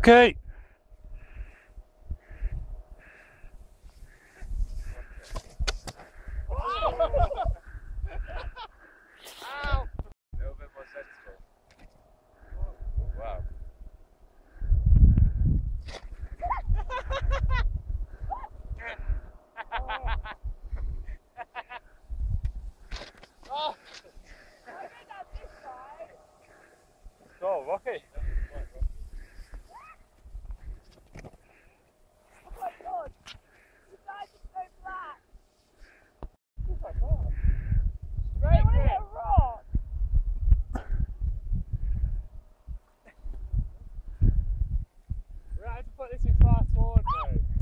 Okay. Ow! A little bit more sensible. Oh, wow. Oh! So rocky. Oh my god! You guys are so black! Oh my god. I Straight want to grip. hit a rock! We're going to have to put this in fast forward mode.